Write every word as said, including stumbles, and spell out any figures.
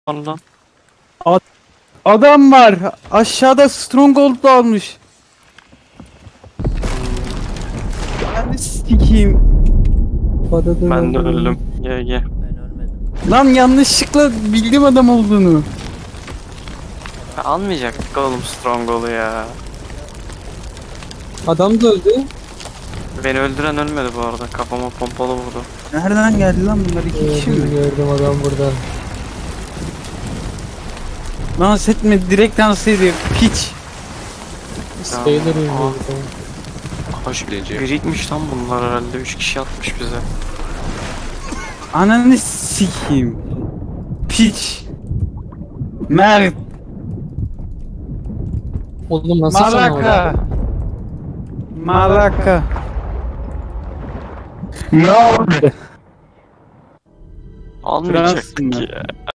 Allah. Adam var. Aşağıda Stronghold almış. Ben de sikeyim. Ben de öldüm. Gel gel. Ben ölmedim. Lan yanlışlıkla bildim adam olduğunu. Ya almayacaktık oğlum Stronghold'u ya. Adam da öldü. Beni öldüren ölmedi bu arada. Kafama pompalı vurdu. Nereden geldi lan bunlar iki kişi mi? Gördüm adam burada. Dans etme direkt dans ediyor. Piç. Sayılır Aa. yüzüyor. Hoş bilinci. Birikmiş lan bunlar herhalde. Üç kişi atmış bize. Ananı sikeyim. Piç. Mert. Oğlum nasıl sana orada? Malaka. Malaka. Ne oldu? Almayacaktık Fransız mı? ya.